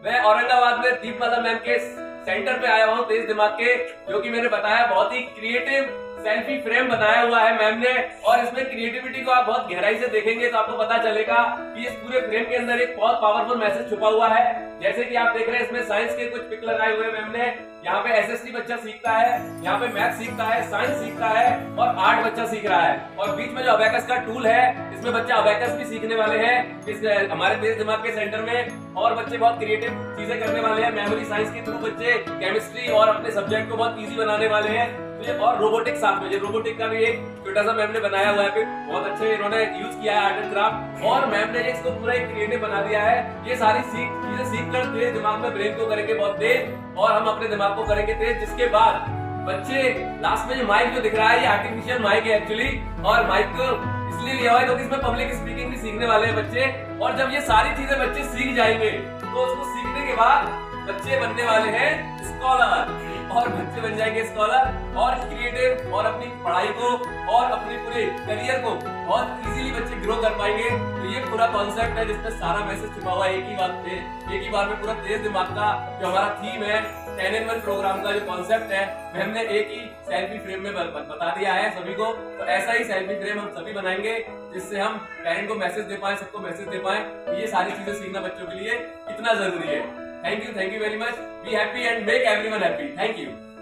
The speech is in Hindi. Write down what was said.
मैं औरंगाबाद में दीपमाला मैम के सेंटर पे आया हूँ तेज दिमाग के, जो कि मैंने बताया बहुत ही क्रिएटिव सेल्फी फ्रेम बनाया हुआ है मैम ने। और इसमें क्रिएटिविटी को आप बहुत गहराई से देखेंगे तो आपको पता चलेगा कि इस पूरे फ्रेम के अंदर एक बहुत पावरफुल मैसेज छुपा हुआ है। जैसे कि आप देख रहे हैं इसमें साइंस के कुछ पिक लगाए हुए मैम ने। यहाँ पे एसएसटी बच्चा सीखता है, यहाँ पे मैथ सीखता है, साइंस सीखता है और आर्ट बच्चा सीख रहा है। और बीच में जो अबेकस का टूल है, इसमें बच्चे अबेकस भी सीखने वाले हैं इस हमारे तेज दिमाग के सेंटर में। और बच्चे बहुत क्रिएटिव चीजें करने वाले हैं। मेमोरी साइंस के थ्रू बच्चे केमिस्ट्री और अपने सब्जेक्ट को बहुत इजी बनाने वाले हैं। और रोबोटिक साथ में, रोबोटिक का भी एक छोटा सा मैम ने बनाया हुआ है, बहुत अच्छे इन्होंने यूज किया है आर्ट एंड क्राफ्ट। और मैम ने इसको पूरा एक क्रिएटिव बना दिया है। ये सारी चीजें सीख कर तेज दिमाग में ब्रेन को करेंगे बहुत तेज और हम अपने दिमाग को करेंगे तेज। जिसके बाद बच्चे लास्ट में जो माइक जो दिख रहा है ये आर्टिफिशियल माइक है एक्चुअली। और माइक को इसलिए लिया हुआ है क्योंकि इसमें पब्लिक स्पीकिंग भी सीखने वाले हैं बच्चे। और जब ये सारी चीजें बच्चे सीख जाएंगे तो उसको सीखने के बाद बच्चे बनने वाले हैं स्कॉलर। और बच्चे बन जाएंगे स्कॉलर और क्रिएटिव और अपनी पढ़ाई को और अपने पूरे करियर को बहुत इजीली बच्चे ग्रो कर पाएंगे। तो ये पूरा कॉन्सेप्ट है जिसमें सारा मैसेज छुपा हुआ है एक ही बार में पूरा तेज दिमाग का जो हमारा थीम है 10-in-1 प्रोग्राम का जो कॉन्सेप्ट है हमने एक ही सेल्फी फ्रेम में बता दिया है सभी को। तो ऐसा ही सेल्फी फ्रेम हम सभी बनाएंगे जिससे हम पेरेंट को मैसेज दे पाए, सबको मैसेज दे पाए कि ये सारी चीजें सीखना बच्चों के लिए कितना जरूरी है। Thank you very much. Be happy and make everyone happy. Thank you.